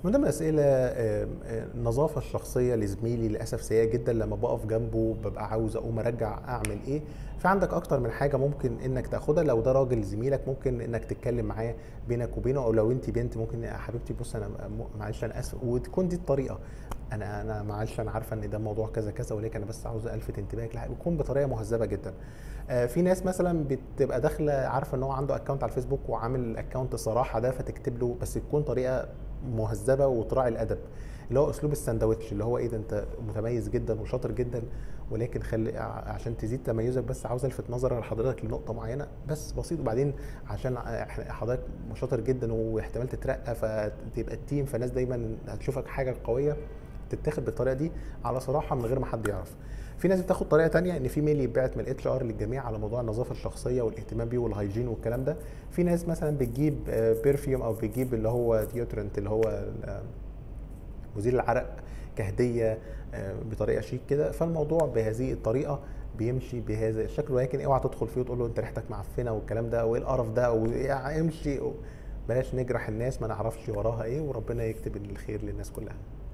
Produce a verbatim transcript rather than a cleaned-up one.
من ضمن الاسئله آه، آه، النظافه الشخصيه لزميلي للاسف سيئه جدا، لما بقف جنبه ببقى عاوز اقوم ارجع اعمل ايه. في عندك اكتر من حاجه ممكن انك تاخدها. لو ده راجل زميلك ممكن انك تتكلم معاه بينك وبينه، او لو انت بنت ممكن يا حبيبتي بص انا م- معلش انا اسف، وتكون دي الطريقه. انا انا معلش انا عارفه ان ده موضوع كذا كذا، ولكن انا بس عاوز الفت انتباهك. لا، بيكون بطريقه مهذبه جدا. آه، في ناس مثلا بتبقى داخله عارفه ان هو عنده اكونت على الفيسبوك وعامل الاكونت صراحه ده، فتكتب له بس تكون طريقه مهذبه وتراعي الادب، اللي هو اسلوب الساندوتش، اللي هو ايه ده انت متميز جدا وشاطر جدا، ولكن خلي ع- عشان تزيد تميزك بس عاوز الفت نظر لحضرتك لنقطه معينه بس بسيط. وبعدين عشان ع- حضرتك شاطر جدا واحتمال تترقى فتبقى التيم، فالناس دايما هتشوفك حاجه قويه، تتاخد بالطريقه دي على صراحه من غير ما حد يعرف. في ناس بتاخد طريقه تانية، ان في ميل يتبعت من الاتش ار للجميع على موضوع النظافه الشخصيه والاهتمام بيه والهيجين والكلام ده. في ناس مثلا بتجيب بيرفيوم او بتجيب اللي هو ديوترنت اللي هو مزيل العرق كهديه آه، بطريقه شيك كده. فالموضوع بهذه الطريقه بيمشي بهذا الشكل، ولكن اوعى تدخل فيه وتقول له انت ريحتك معفنه والكلام ده وايه القرف ده وامشي. بلاش نجرح الناس، ما نعرفش وراها ايه، وربنا يكتب الخير للناس كلها.